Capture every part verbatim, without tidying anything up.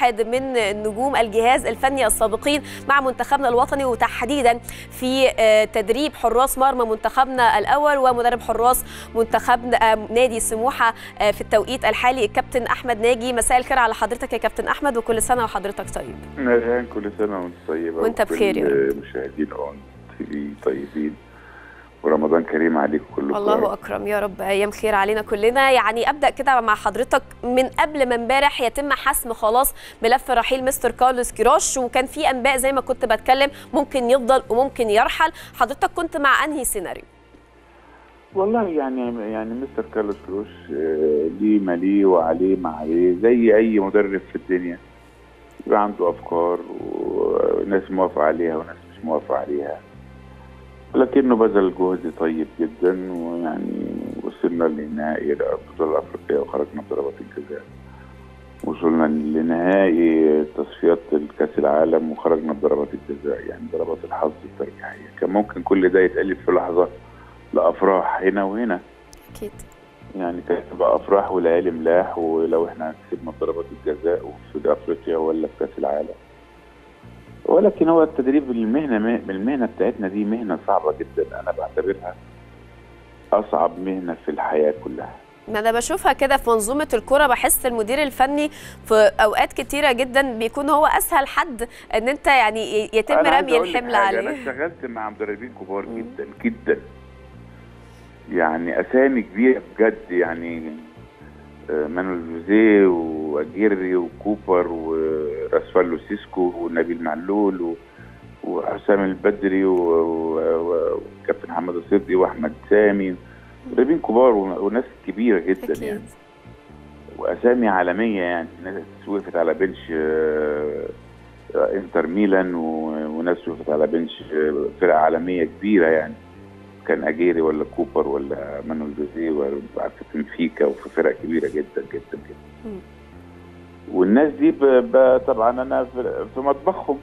واحد من نجوم الجهاز الفني السابقين مع منتخبنا الوطني، وتحديدا في تدريب حراس مرمى منتخبنا الاول ومدرب حراس منتخبنا نادي سموحه في التوقيت الحالي الكابتن احمد ناجي. مساء الخير على حضرتك يا كابتن احمد، وكل سنه وحضرتك طيب. مرحبا، كل سنه وانت طيبه وانت بخير يا رب. مشاهدين اون تي في طيبين ورمضان كريم عليكم كلكم. الله اكرم يا رب، ايام خير علينا كلنا. يعني ابدا كده مع حضرتك من قبل ما امبارح يتم حسم خلاص ملف رحيل مستر كارلوس كيروش، وكان في انباء زي ما كنت بتكلم ممكن يفضل وممكن يرحل، حضرتك كنت مع انهي سيناريو؟ والله يعني يعني مستر كارلوس كيروش ليه ما ليه وعليه ما عليه، زي اي مدرب في الدنيا يبقى عنده افكار وناس موافقه عليها وناس مش موافقه عليها، لكنه بذل جهد طيب جدا، ويعني وصلنا لنهائي البطوله الافريقيه وخرجنا بضربات الجزاء، وصلنا لنهائي تصفيات الكاس العالم وخرجنا بضربات الجزاء، يعني ضربات الحظ الترجيحيه. كان ممكن كل ده يتقلب في لحظه لافراح هنا وهنا اكيد، يعني كانت تبقى افراح وليالي ملاح، ولو احنا كسبنا ضربات الجزاء وفي افريقيا ولا في كاس العالم. ولكن هو التدريب، المهنه المهنه بتاعتنا دي مهنه صعبه جدا، انا بعتبرها اصعب مهنه في الحياه كلها. ما انا بشوفها كده في منظومه الكره، بحس المدير الفني في اوقات كتيره جدا بيكون هو اسهل حد ان انت يعني يتم رمي الحمل عليه. انا اشتغلت مع مدربين كبار جدا جدا، يعني اسامي كبيره بجد، يعني مانويل جوزيه واجيري وكوبر وراسفالو سيسكو ونبيل معلول وحسام البدري وكابتن محمد الصدقي واحمد سامي، مدربين كبار وناس كبيره جدا أكيد. يعني واسامي عالميه، يعني ناس وقفت على بنش انتر ميلان وناس وقفت على بنش فرقه عالميه كبيره، يعني كان اجيري ولا كوبر ولا مانويل جوزيه ولا في بنفيكا وفي فرق كبيره جدا جدا جدا. م. والناس دي طبعا انا في مطبخهم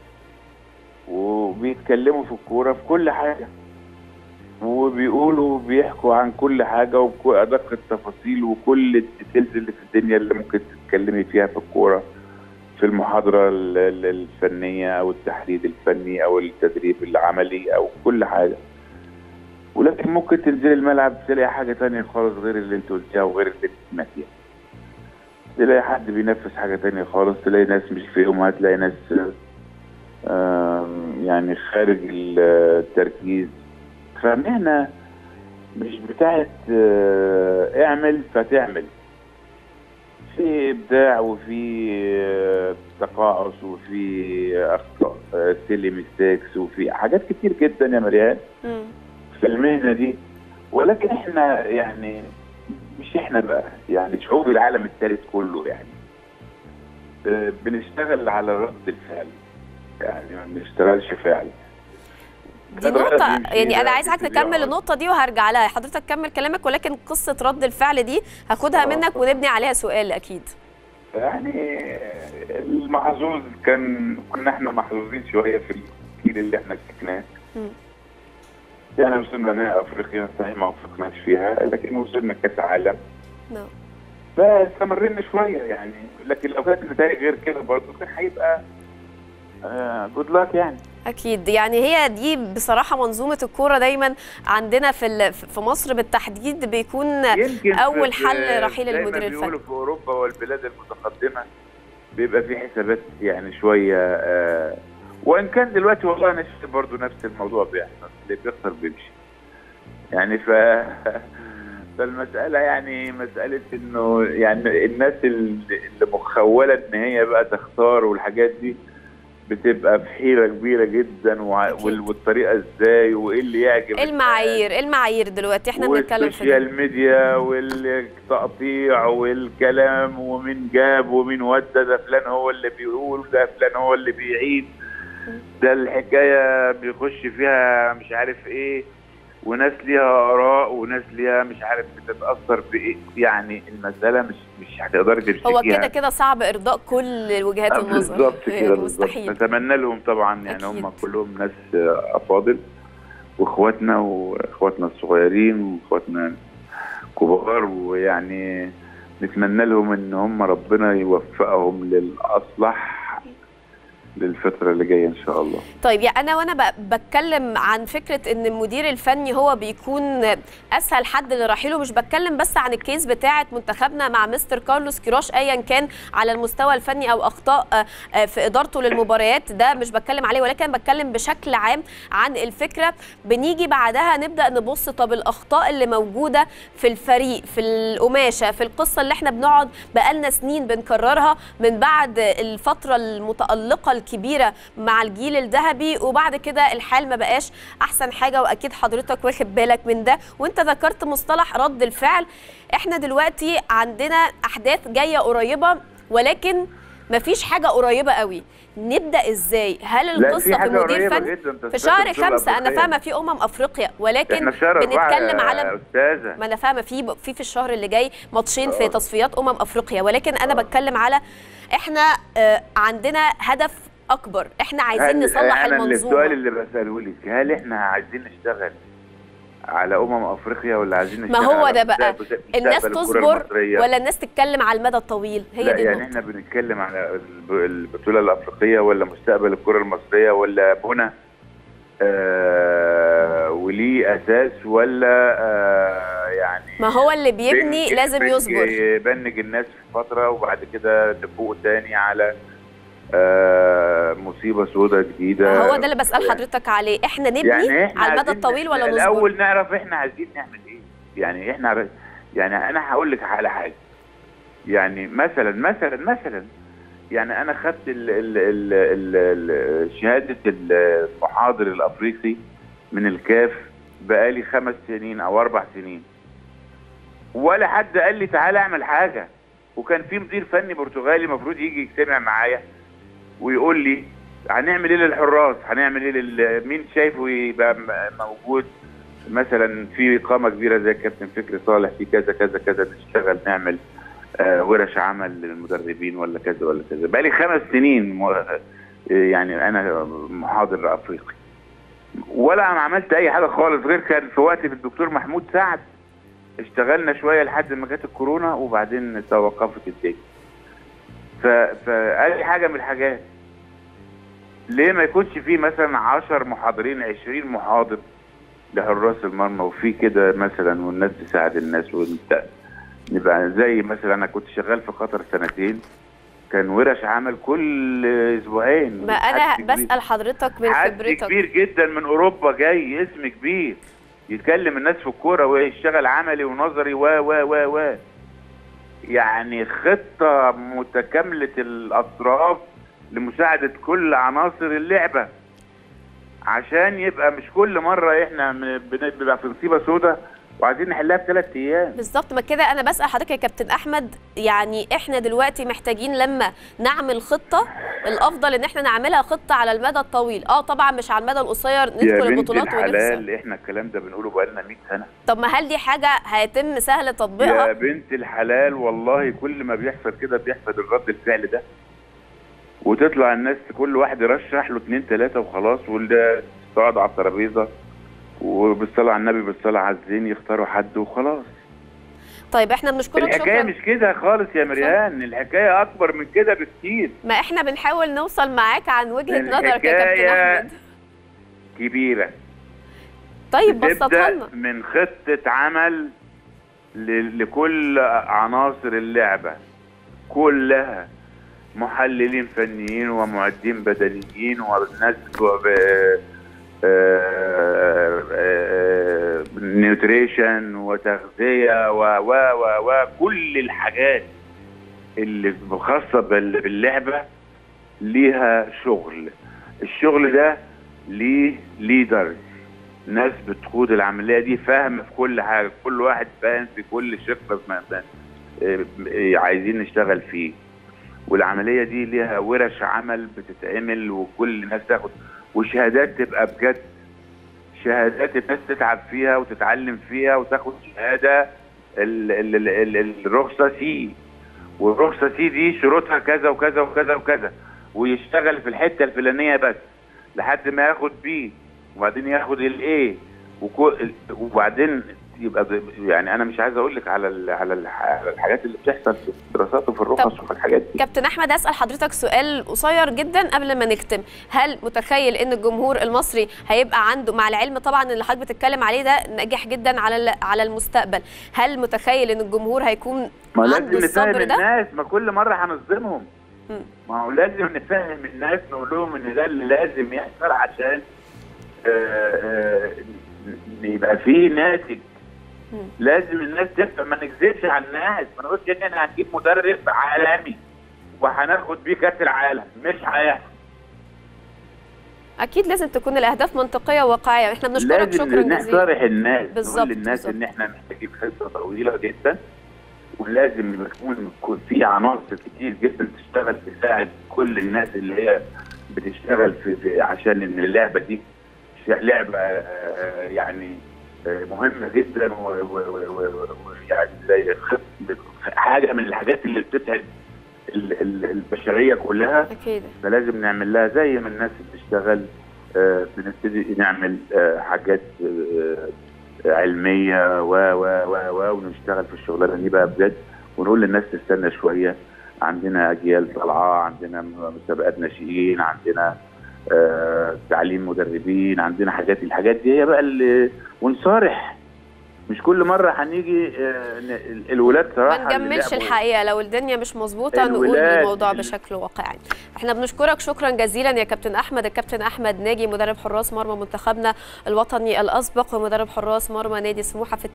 وبيتكلموا في الكوره في كل حاجه، وبيقولوا بيحكوا عن كل حاجه وادق التفاصيل وكل الديتيلز اللي في الدنيا اللي ممكن تتكلمي فيها في الكوره، في المحاضره الفنيه او التحليل الفني او التدريب العملي او كل حاجه. ولكن ممكن تنزل الملعب تلاقي حاجه ثانيه خالص غير اللي انت قلتيها وغير اللي انت سمعتيها. تلاقي حد بينفذ حاجه ثانيه خالص، تلاقي ناس مش في يومها، تلاقي ناس يعني خارج التركيز. فمهنه مش بتاعت اعمل فتعمل، في ابداع وفي تقاعس وفي اخطاء سيلي ميستيكس وفي حاجات كتير جدا يا مريان في المهنه دي. ولكن احنا يعني مش احنا بقى، يعني شعوب العالم الثالث كله يعني بنشتغل على رد الفعل، يعني ما بنشتغلش فعل. دي نقطة، يعني أنا عايزك تكمل النقطة دي وهرجع لها، حضرتك كمل كلامك، ولكن قصة رد الفعل دي هاخدها منك ونبني عليها سؤال أكيد. يعني المحظوظ كان كنا احنا محظوظين شوية في الجيل اللي احنا مسكناه. يعني وصلنا نهائي افريقيا صحيح ما وفقناش فيها، لكن وصلنا كاس عالم. نعم. فاستمرنا شويه يعني، لكن لو كانت النتائج غير كده برضه كان هيبقى جود لاك يعني. اكيد، يعني هي دي بصراحه منظومه الكوره دايما عندنا في في مصر بالتحديد بيكون اول حل رحيل المدير الفني. بيقولوا في اوروبا والبلاد المتقدمه بيبقى في حسابات يعني شويه، آه وان كان دلوقتي والله انا شفت برضه نفس الموضوع بيحصل، اللي بيخسر بيمشي يعني. ف فالمساله يعني مساله انه يعني الناس اللي مخوله ان هي بقى تختار والحاجات دي بتبقى في حيره كبيره جدا، والطريقه ازاي وايه اللي يعجب المعايير المعايير دلوقتي احنا بنتكلم في السوشيال ميديا والتقطيع والكلام ومين جاب ومين ودى، ده فلان هو اللي بيقول ده فلان هو اللي بيعيد، ده الحكايه بيخش فيها مش عارف ايه، وناس ليها اراء وناس ليها مش عارف بتتاثر بايه. يعني المساله مش مش هتقدري تمسكيها، هو كده كده صعب ارضاء كل وجهات النظر. بالظبط كده بالظبط. نتمنى لهم طبعا يعني أكيد. هم كلهم ناس افاضل واخواتنا واخواتنا الصغيرين واخواتنا كبار، ويعني نتمنى لهم ان هم ربنا يوفقهم للاصلح للفترة اللي جاية إن شاء الله. طيب، يعني أنا وأنا بتكلم عن فكرة إن المدير الفني هو بيكون أسهل حد لرحيله، مش بتكلم بس عن الكيس بتاعة منتخبنا مع مستر كارلوس كيروش أيا كان على المستوى الفني أو أخطاء في إدارته للمباريات، ده مش بتكلم عليه، ولكن بتكلم بشكل عام عن الفكرة. بنيجي بعدها نبدأ نبص طب الأخطاء اللي موجودة في الفريق، في القماشة، في القصة اللي احنا بنقعد بقالنا سنين بنكررها من بعد الفترة المتألقة الكبيره مع الجيل الذهبي، وبعد كده الحال ما بقاش احسن حاجه، واكيد حضرتك واخد بالك من ده. وانت ذكرت مصطلح رد الفعل. احنا دلوقتي عندنا احداث جايه قريبه، ولكن ما فيش حاجه قريبه قوي. نبدا ازاي؟ هل القصه في مدير فني في شهر خمسة؟ انا فاهمه في امم افريقيا، ولكن بنتكلم على أستاذة. ما انا فاهمه في في في الشهر اللي جاي ماتشين في تصفيات امم افريقيا، ولكن انا بتكلم على احنا عندنا هدف اكبر، احنا عايزين نصلح أنا المنظومه. السؤال اللي بساله لك، هل احنا عايزين نشتغل على امم افريقيا ولا عايزين نشتغل؟ ما هو ده بقى، الناس تصبر ولا الناس تتكلم على المدى الطويل؟ هي لا دي يعني النقطة. احنا بنتكلم على البطوله الافريقيه ولا مستقبل الكره المصريه ولا بنى آه وليه اساس ولا آه يعني ما هو اللي بيبني لازم يصبر، يبنج الناس في فتره وبعد كده تفوق تاني على آه مصيبه سوداء جديده. هو ده اللي بسال حضرتك عليه، احنا نبني يعني إحنا على المدى الطويل ولا نصبر؟ الاول نعرف احنا عايزين نعمل ايه. يعني احنا يعني انا هقول لك على حاجه، يعني مثلا مثلا مثلا يعني انا خدت ال ال ال ال شهاده المحاضر الافريقي من الكاف بقالي خمس سنين او اربع سنين، ولا حد قال لي تعالى اعمل حاجه. وكان في مدير فني برتغالي المفروض يجي يجتمع معايا ويقول لي هنعمل ايه للحراس، هنعمل ايه لل... مين شايفه يبقى موجود مثلا في اقامه كبيره زي كابتن فكري صالح في كذا كذا كذا نشتغل نعمل آه ورش عمل للمدربين ولا كذا ولا كذا. بقالي خمس سنين م... يعني انا محاضر افريقي ولا انا عملت اي حاجه خالص، غير كان في وقت الدكتور محمود سعد اشتغلنا شويه لحد ما جت الكورونا وبعدين توقفت الدنيا. ف... فاي حاجه من الحاجات ليه ما يكونش فيه مثلا عشر محاضرين عشرين محاضر لحراس المرمى وفي كده مثلا، والناس تساعد الناس ونبقى نبقى زي مثلا انا كنت شغال في قطر سنتين كان ورش عمل كل اسبوعين. ما انا بسال حضرتك من خبرتك، حد كبير جدا من اوروبا جاي اسم كبير يتكلم الناس في الكوره ويشتغل عملي ونظري و و و و يعني خطه متكامله الاطراف لمساعده كل عناصر اللعبه، عشان يبقى مش كل مره احنا بنبقى في مصيبه سوداء وعايزين نحلها في ثلاث ايام. بالظبط، ما كده انا بسال حضرتك يا كابتن احمد، يعني احنا دلوقتي محتاجين لما نعمل خطه الافضل ان احنا نعملها خطه على المدى الطويل. اه طبعا مش على المدى القصير ندخل البطولات ونكسب. يا بنت الحلال احنا الكلام ده بنقوله بقالنا مئة سنه. طب ما هل دي حاجه هيتم سهل تطبيقها؟ يا بنت الحلال والله كل ما بيحصل كده بيحصل الرد الفعل ده، وتطلع الناس كل واحد يرشح له اثنين ثلاثه وخلاص، واللي تقعد على الترابيزه وبالصلاه على النبي بالصلاه على الزين يختاروا حد وخلاص. طيب احنا بنشكرك. الحكايه شكرا. مش كده خالص يا مريان، الحكايه اكبر من كده بكتير. ما احنا بنحاول نوصل معاك عن وجهه نظرك يا كابتن احمد. كبيره. طيب بسطها لنا. من خطه عمل لكل عناصر اللعبه كلها، محللين فنيين ومعدين بدنيين وناس نيوتريشن وتغذيه و و و وكل الحاجات اللي خاصه باللعبه ليها شغل. الشغل ده ليه ليدرز، ناس بتقود العمليه دي فاهمه في كل حاجه، كل واحد فاهم في كل شق عايزين نشتغل فيه، والعمليه دي ليها ورش عمل بتتعمل وكل الناس تاخد وشهادات تبقى بجد، شهادات الناس تتعب فيها وتتعلم فيها وتاخد شهاده ال ال ال الرخصه سي، والرخصه سي دي شروطها كذا وكذا وكذا وكذا، ويشتغل في الحته الفلانيه بس لحد ما ياخد بي وبعدين ياخد الاي، وبعدين يبقى يعني انا مش عايز اقول لك على ال على ال على الحاجات اللي بتحصل في الدراسات وفي الرخص وفي الحاجات دي. كابتن احمد، اسال حضرتك سؤال قصير جدا قبل ما نختم. هل متخيل ان الجمهور المصري هيبقى عنده، مع العلم طبعا اللي حضرتك بتتكلم عليه ده ناجح جدا على على المستقبل، هل متخيل ان الجمهور هيكون ما عنده الصبر ده؟ الناس ما كل مره هنصدمهم، ما هو لازم نفهم الناس، نقول لهم ان ده اللي لازم يحصل عشان آآ آآ يبقى فيه ناتج. لازم الناس تفهم، ما نكذبش على الناس، ما نقولش ان احنا هنجيب مدرب عالمي وهناخد بيه كاس العالم، مش هيحصل. اكيد لازم تكون الاهداف منطقيه وواقعيه. احنا بنشكرك شكرا جزيلا. لازم نصارح الناس، بالظبط، نقول للناس بالظبط. ان احنا محتاجين خطه طويله جدا، ولازم يكون في عناصر كتير جدا تشتغل تساعد كل الناس اللي هي بتشتغل في, في عشان ان اللعبه دي لعبه يعني مهمه جدا، ويعني زي حاجه من الحاجات اللي بتسعد البشريه كلها. اكيد فلازم نعمل لها زي ما الناس بتشتغل، بنبتدي نعمل حاجات علميه و و و ونشتغل في الشغلانه دي بقى بجد، ونقول للناس تستنى شويه. عندنا اجيال طالعه، عندنا مسابقات ناشئين، عندنا آه تعليم مدربين، عندنا حاجات، الحاجات دي هي بقى اللي، ونصارح. مش كل مره هنيجي آه الولاد صراحه ما نجملش الحقيقه، لو الدنيا مش مظبوطه نقول الموضوع بشكل واقعي. احنا بنشكرك شكرا جزيلا يا كابتن احمد. الكابتن احمد ناجي مدرب حراس مرمى منتخبنا الوطني الاسبق ومدرب حراس مرمى نادي سموحه في